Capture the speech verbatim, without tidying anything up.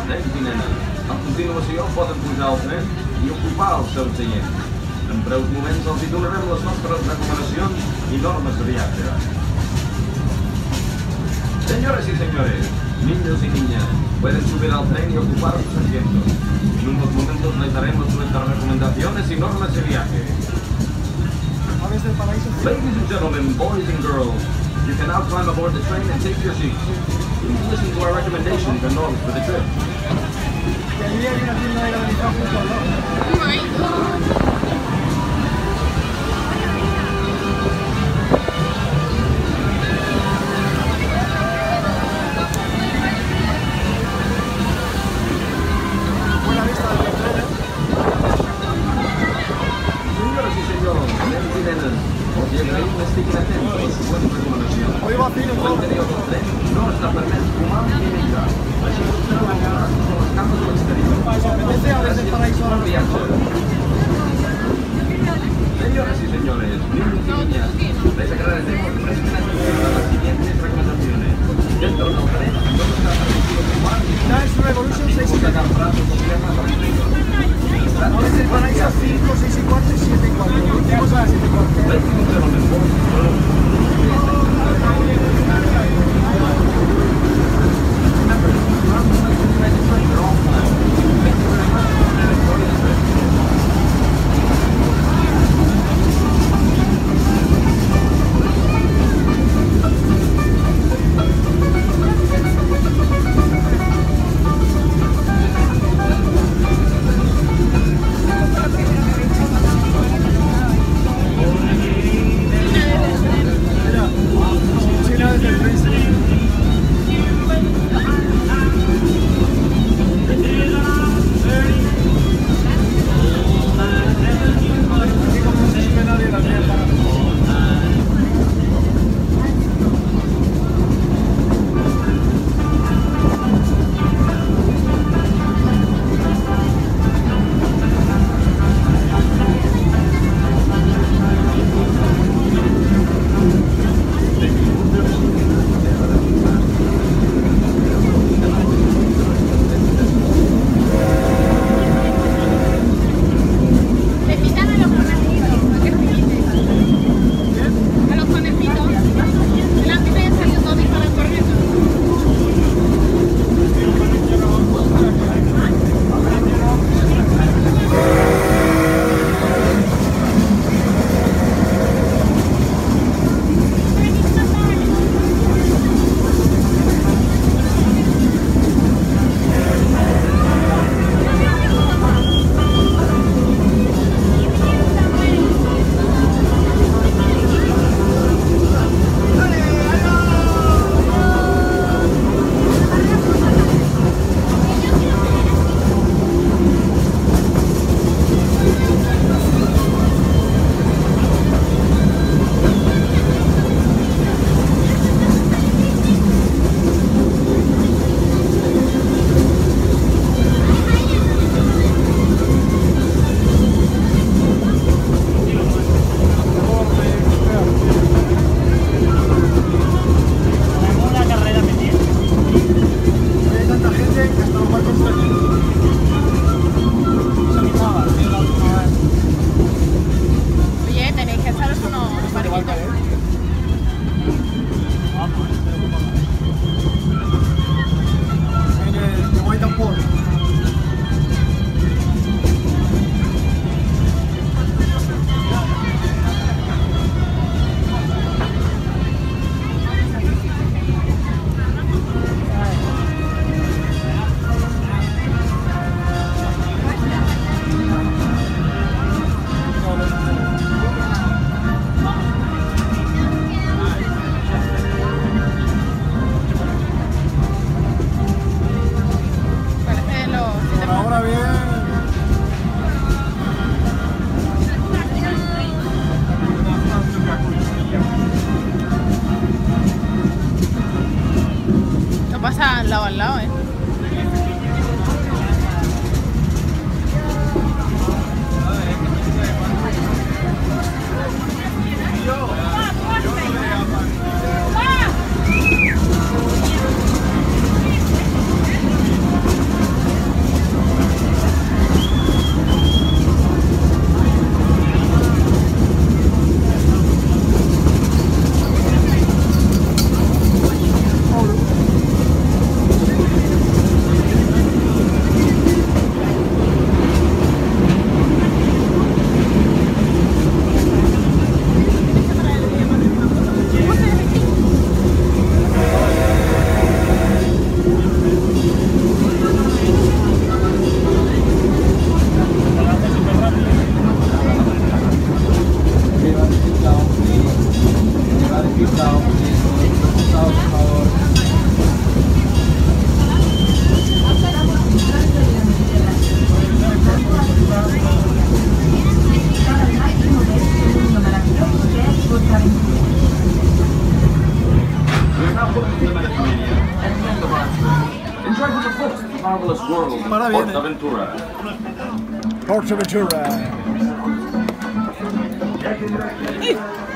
Nens i nenes, a continuació poden pujar al tren i ocupar els seus seients. En breus moments els hi donarem les nostres recomanacions y normas de viaje. Señores y señores, niños y niñas, pueden subir al tren y ocupar sus asientos. En unos momentos les daremos nuestras recomendaciones y normas de viaje. Ladies and gentlemen, boys and girls, you can now climb aboard the train and take your seats. Please listen to our recommendations and norms for the trip. Oh my God. Hoy va a ser un interior del tren no està permès fumar ni menjar. Així que us regalar a les cames de l'exterior. Gràcies per viatge. Señoras y señores, niños y niñas, les agradecemos respetuosamente las siguientes recomendaciones. Dentro del tren no está permitido fumar ni sacar brazos o piernas al exterior. Desde el paraíso cinco, seis y cuatro y siete y cuatro. Últimos a las siete y cuatro. Ladies and gentlemen, boys and girls, remember, you have to make the train at all times. Thank you very much for enjoying the trip. the books, The Marvelous World, Para viene. PortAventura. PortAventura.